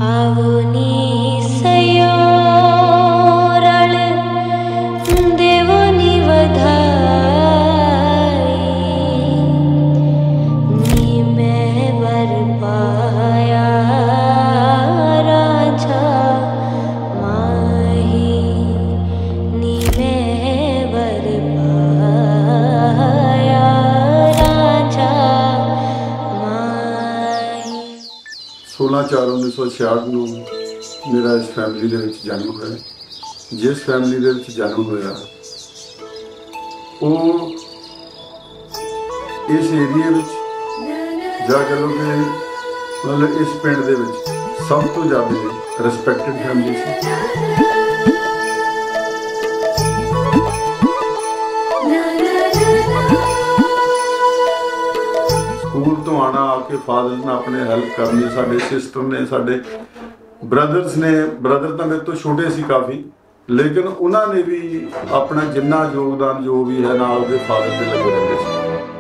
आवनी सयोरल देवनी वधाई नी मैं वर पाया राजा माही नी मैं वर पाया राजा माही। 16/4/1966 ਨੂੰ ਮੇਰਾ ਇਸ ਫੈਮਿਲੀ ਦੇ ਵਿੱਚ ਜਨਮ ਹੋਇਆ। ਜਿਸ ਫੈਮਿਲੀ ਦੇ ਵਿੱਚ ਜਨਮ ਹੋਇਆ ਉਹ ਇਸ ਏਰੀਆ ਵਿੱਚ ਜਾ ਕੇ ਲੋਕ ਮਤਲਬ ਇਸ ਪਿੰਡ ਦੇ ਵਿੱਚ ਸਭ ਤੋਂ ਜ਼ਿਆਦਾ ਰਿਸਪੈਕਟਡ ਫੈਮਿਲੀ ਸੀ। स्कूल तो आना आके फादर ने अपने हेल्प करनी, साडे सिस्टर ने, साडे ब्रदर्स ने, ब्रदर तो मेरे तो छोटे सी काफ़ी, लेकिन उन्होंने भी अपना जिन्ना योगदान जो भी है नाल दे फादर के लगे रहते थे।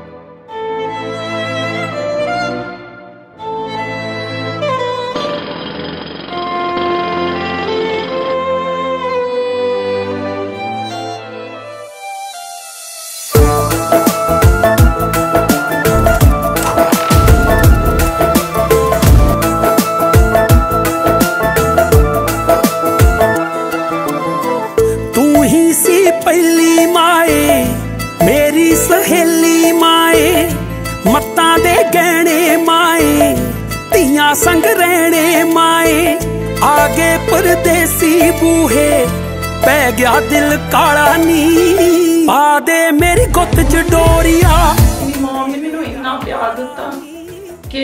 पहली माए मेरी सहेली माए मत्ता दे गहने माए तियां संग रहने माए आगे परदेसी बूहे पै गया दिल काला नी पा दे मेरी गुत्त च डोरिया। मेरी मॉम ने मैनू इन्ना प्यार दिता कि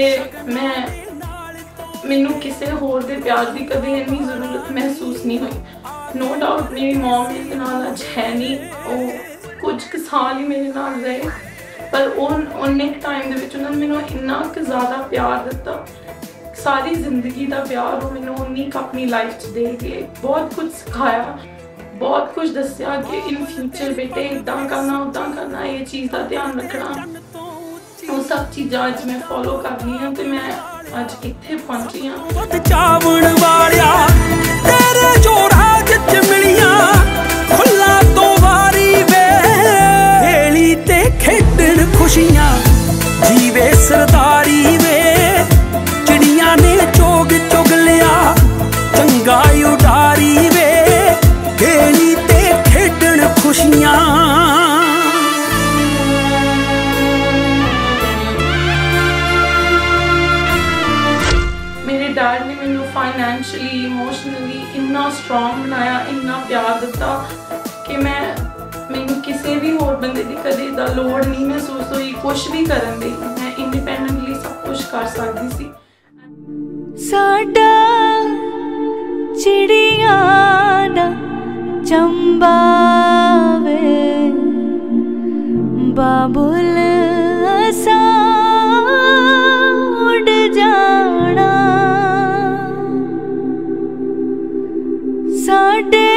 मैनू किसी होर दे प्यार की कदे इन्नी जरूरत महसूस नहीं हुई। नो डाउट मेरी मॉम मेरे नाल अज है नहीं, वो कुछ साल ही मेरे नाल रहे, पर उन्ने टाइम दे विच उन्होंने मैनू इन्ना क ज़्यादा प्यार दिता, सारी जिंदगी का प्यार वो मैनू उन्नी क अपनी लाइफ च दे गए। बहुत कुछ सिखाया, बहुत कुछ दसिया कि इन फ्यूचर बेटे इदां करना उदां करना, ये चीज़ का ध्यान रखना, वो सब चीज़ां अज मैं फॉलो कर रही हूँ तो मैं अज इत्थे पहुंची हाँ। चावण वालिया तेरे जो राज च मिलिया खुला तो वारी वे हेली ते खेडण खुशियां जीवे सरदारी वे चिड़िया ने चोग चुग लिया चंगा उडारी वे हेली ते खेडण खुशियां। डैड ने मैनू फाइनैंशियली इमोशनली इन्ना स्ट्रोंग बनाया, इन्ना प्यार दिता कि मैनू किसी भी होर बंदे की कदे दा लोड़ नहीं महसूस हुई कुछ भी करन दी, मैं इंडिपेंडेंटली सब कुछ कर सकती सी। साडा चिड़िया दा चंबा वे बाबुल असा उड़ जाना साडे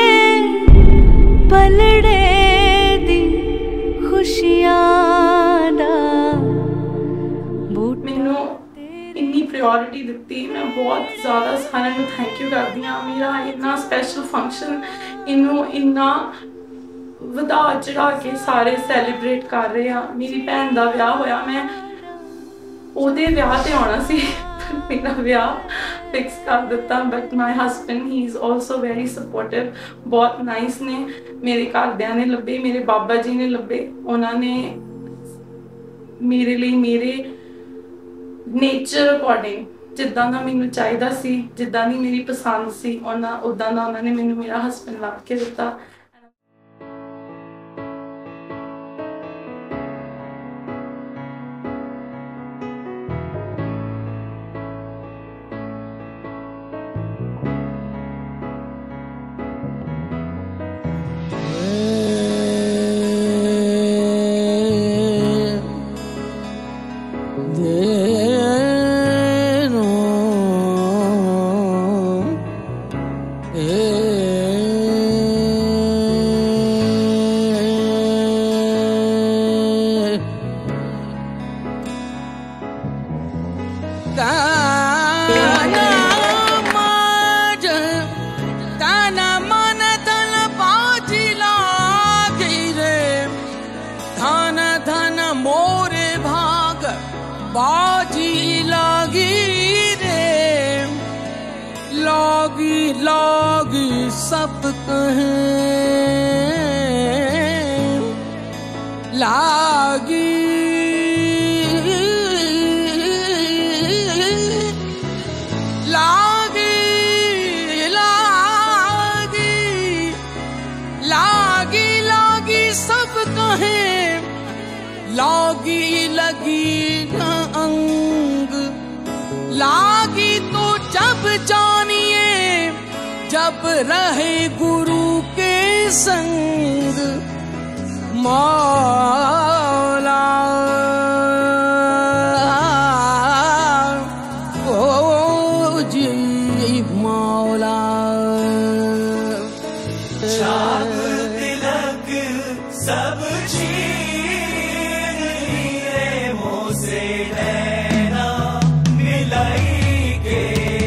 पलड़े दी खुशियां दा बूट। मैनू इन्नी प्रायोरिटी दिती, मैं बहुत ज़्यादा सारे नू थैंक यू करदी हाँ। मेरा इन्ना स्पैशल फंक्शन इनू इन्ना वधा चढ़ा के सारे सैलीब्रेट कर रहे हैं। मेरी भैन का विआह होया, मैं ओदे विआह ते आना सी मेरा विआह फिक्स कर दिता, but my husband he is also very supportive, बहुत नाइस ने। मेरे घरदियां ने लभे, मेरे बाबा जी ने लभे, उन्होंने मेरे लिए मेरे नेचर अकॉर्डिंग जिद्दां दा मैनू चाहिदा सी, जिद्दां दी मेरी पसंद सी उदां दा उन्होंने मैनू मेरा हसबैंड लभ के दिता। बाजी लागी रे लागी लागी सब कहें लागी लागी लागी लागी लागी सब कहें लागी लगी न अंग लागी तो जब जानिए जब रहे गुरु के संग मौला ओ जी मौला चाप तिलक सब छीन लिए मुँह से नैना मिलाई के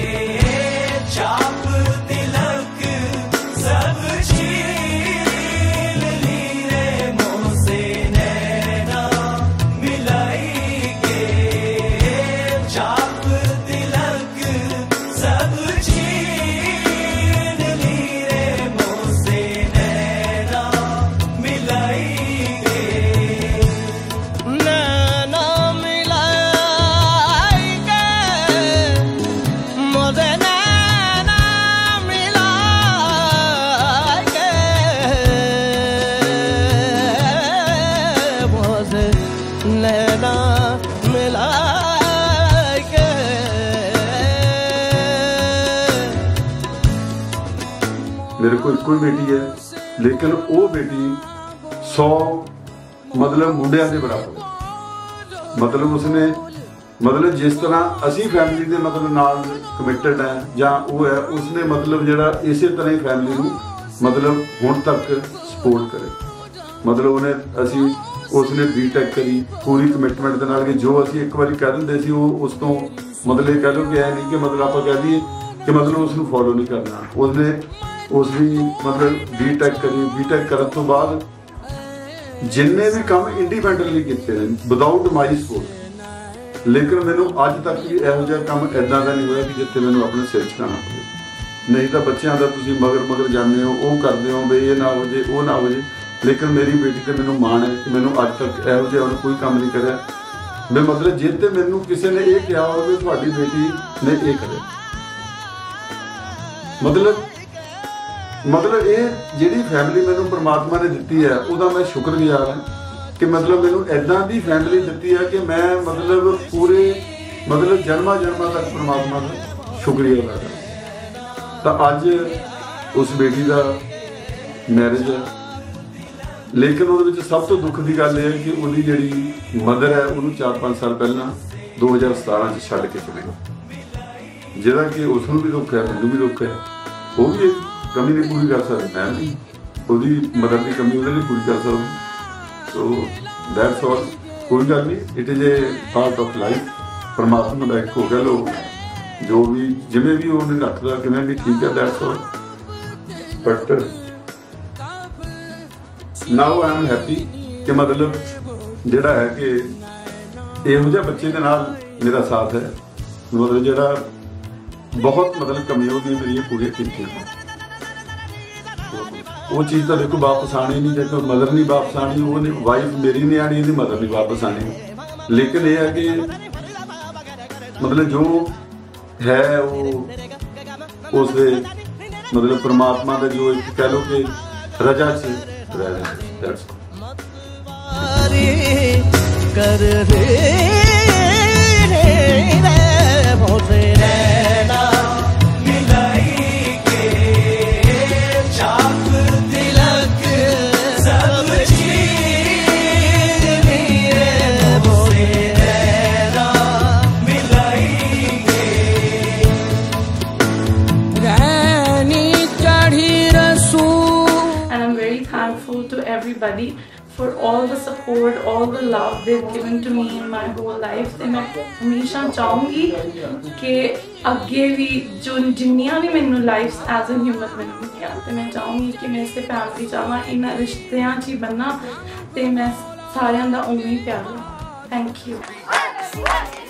चाप तिलक सब छीन लिए मुँह से नैना मिलाई के चाप तिलक सब छीन लिए मुँह से नैना मिलाई के नैना मिलाई के मुझे नैना मिलाई के मुझे नैना मिलाई के मेरे को ਇੱਕੋ ਹੀ बेटी है लेकिन वो बेटी 100 मतलब मुंडिया के बराबर है। मतलब उसने मतलब जिस तरह असी फैमिली के मतलब नाल कमिटेड है ਜਾਂ ਉਹ है उसने मतलब ਜਿਹੜਾ ਇਸੇ तरह ही फैमिली ਨੂੰ मतलब ਹੁਣ तक सपोर्ट करे। मतलब ਉਹਨੇ ਅਸੀਂ उसने बीटेक करी पूरी कमिटमेंट ਦੇ ਨਾਲ कि जो ਅਸੀਂ ਇੱਕ ਵਾਰੀ ਕਹਿ ਦਿੰਦੇ ਸੀ ਉਹ ਉਸ ਤੋਂ मतलब कह लो कि ऐ नहीं कि मतलब ਆਪਾਂ ਕਹਿ ਦਈਏ कि मतलब उसਨੂੰ फॉलो नहीं करना। उसने उसकी मतलब बीटेक करी बीटेक करने तो बाद जिन्ने भी काम इंडिपेंडेंटली किए विदाउट माई सपोर्ट। लेकिन मैनू अज तक भी इहो जिहा काम इदां दा नहीं होया कि जिथे मैनू अपने सिर चढ़ाना पवे। नहीं तो बच्चों का तुसीं मगर मगर जाते हो वो करते हो भी ये ना हो जाए वो ना हो जाए। लेकिन मेरी बेटी ते मैनू माण है कि मैनू अज तक इहो जिहा उन्हें कोई काम नहीं करिया। मैं मतलब जे ते मैनू किसी ने यह कहा हो भी तुहाडी बेटी ने ये करे मतलब ये जिहड़ी फैमिली मैनू परमात्मा ने दिती है उसदा मैं शुक्रगुजार हाँ कि मतलब मैनू इदां दी फैमिली दिती है कि मैं मतलब पूरे मतलब जन्मा जन्मा तक परमात्मा का शुक्रिया अदा करा। तो अज उस बेटी का मैरिज है लेकिन वो सब तो दुख की गल है कि उसकी जिहड़ी मदर है उन्होंने 4-5 साल पहला 2017 छड्ड के चले गए। जिहदा कि उसनूं भी दुख है मैनूं भी दुख है। वो भी एक कमी नहीं पूरी कर सकते मैं भी उसकी मदर की कमी वो पूरी कर सकता। सो दैट्स ऑल कोई गल नहीं it is a part of life. परमात्मा का एक हो कह लो जो भी जिमें भी उन्हें रखता कि भी ठीक है that's all. But now I am happy कि मतलब जिहड़ा है कि इहो जिहे बच्चे के नाल मेरा साथ है। मतलब जिहड़ा बहुत मतलब कमियां होंदियां मेरियां पूरियां कीतियां। वो चीज़ तो देखो वापस आनी नहीं देखो मदर नहीं वापस आनी वो वाइफ मेरी नहीं आनी इसकी मदर नहीं वापस आनी। लेकिन यह है कि मतलब जो है वो उस मतलब परमात्मा का जो एक कह लो कि रजा से कर रे everybody for all the support, all the love they've given to me in my whole life. ਤੇ ਮੈਂ ਹਮੇਸ਼ਾ ਚਾਹੂੰਗੀ ਕਿ ਅੱਗੇ ਵੀ ਜੋ ਜਿੰਨੀਆਂ ਵੀ ਮੈਨੂੰ ਲਾਈਫ ਐਜ਼ ਅ ਹਿਊਮਨ ਮੈਨੂੰ ਮਿਲੀਆਂ ਤੇ ਮੈਂ ਚਾਹੂੰਗੀ ਕਿ ਮੈਂ ਇਸੇ ਫੈਮਿਲੀ ਚਾਹਾਂ ਇਹਨਾਂ ਰਿਸ਼ਤਿਆਂ 'ਚ ਹੀ ਬੰਨਾ ਤੇ ਮੈਂ ਸਾਰਿਆਂ ਦਾ ਉਵੇਂ ਹੀ ਪਿਆਰ ਲਵਾਂ। Thank you.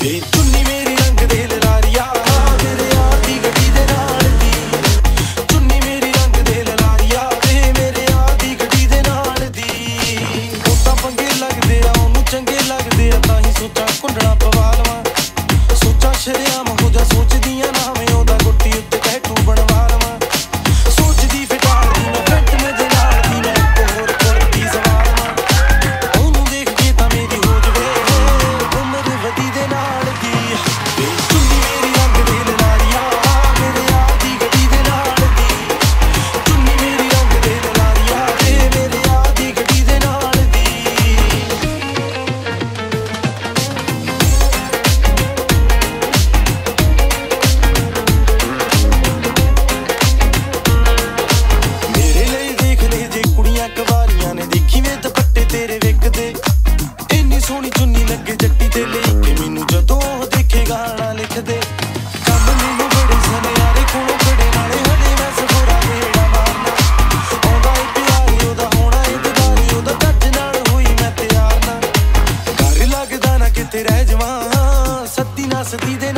ਵੇ ਚੁੰਨੀ ਮੇਰੀ ਰੰਗ ਦੇ ਲਲਾਰੀਆ ਮੇਰੇ ਯਾਰ ਦੀ ਗੱਡੀ ਦੇ ਨਾਲ ਦੀ ਚੁੰਨੀ ਮੇਰੀ ਰੰਗ ਦੇ ਲਲਾਰੀਆ ਵੇ ਮੇਰੇ ਯਾਰ ਦੀ ਗੱਡੀ ਦੇ ਨਾਲ ਦੀ ਉਹ ਤਾਂ ਪੰਗੇ ਲੱਗਦੇ ਆ ਉਹਨੂੰ ਚੰਗੇ ਲੱਗਦੇ ਆ ਤਾਂ ਹੀ ਸੋਚਾਂ ਕੁੰਡਣਾ ਪਵਾ ਲਵਾਂ ਸੋਚਾਂ ਸ਼ਰਿਆਮ ਹੋ ਜਾ ਸੋਚਦੀਆਂ ਨਾ ਮੈਂ ਉਹਦਾ ਗੁੱਟੀ ਉੱਤੇ ਟੈਟੂ ਬਣਵਾ ਲਵਾਂ ਸੋਚਦੀ ਫਿਟਾਲ ਦੀ ਮੈਂ ਫਰੰਟ ਮੇਰੇ ਨਾਲ ਦੀ ਮੈਂ ਇੱਕ ਹੋਰ ਕਰਦੀ ਸਵਾਲ ਵਾਂ ਉਹਨੂੰ ਦੇਖ ਕੇ ਤਾਂ ਮੇਰੀ ਹੋ ਜਵੇ ਉਮਰ ਵਧੀ ਦੇ ਨਾਲ ਦੀ ਵੇ ਚੁੰਨੀ ਮੇਰੀ ਰੰਗ ਦੇ ਲਲਾਰੀਆ ਮੇਰੇ ਯਾਰ ਦੀ ਗੱਡੀ ਦੇ ਨਾਲ ਦੀ ਚੁੰਨੀ ਮੇਰੀ ਰੰਗ ਦੇ ਲਲਾਰੀਆ ਵੇ ਮੇਰੇ ਯਾਰ ਦੀ ਗੱਡੀ ਦੇ ਨਾਲ ਦੀ ਮੇਰੇ ਲਈ ਦੇਖ ਲੈ ਜੇ ਕੁੜੀਆਂ ਕਵਾਰੀਆਂ ਨੇ ਦੇਖੀ ਵੇ ਦੁਪੱਟੇ ਤੇਰੇ ਵਿਕਦੇ ਇੰਨੀ ਸੋਹਣੀ ਚੁੰਨੀ ਲੱਗੇ ਜੱਟੀ ਤੇ ਲਈ ਕਿ ਮੈਨੂੰ ਜਦੋਂ ਉਹ ਦੇਖੇ ਗਾਣਾ ਲਿਖਦੇ ਕੰਮ ਮੈਨੂੰ ਬੜੇ ਸੁਨਿਆਰੇ ਕੋਲੋਂ ਬੜੇ ਨਾਲੇ ਹਲੇ ਮੈਂ ਸਗੋਰਾ ਵੇੜਾ ਮਾਰਨਾ ਆਉਂਦਾ ਏ ਪਿਆਰੀ ਉਹਦਾ ਹੋਣਾ ਏ ਦਿਦਾਰੀ ਉਹਦਾ ਚੱਜ ਨਾਲ ਹੋਈ ਮੈਂ ਤਿਆਰ ਨਾ ਘਰ ਲੱਗਦਾ ਨਾ ਕਿਤੇ ਰਹਿ ਜਾਵਾਂ ਸੱਤੀ ਨਾ ਸੱਤੀ ਦੇ